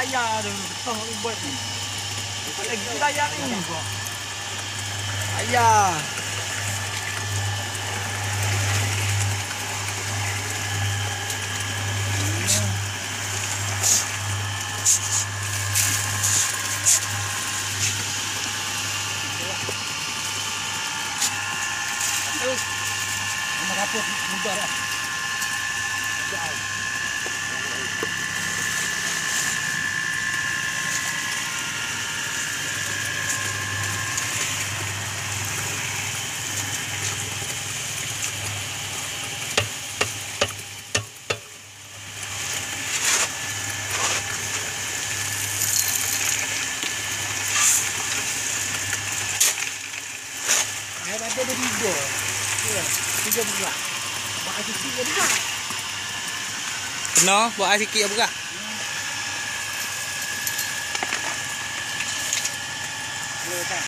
daya tu. Betul buat ni. Lagi daya ni. Ayah. Nama kapur mudah dah. Ada tiga. Ya, tiga buah. Buat sikit je dah. Kena buat sikit buka. Ya tak.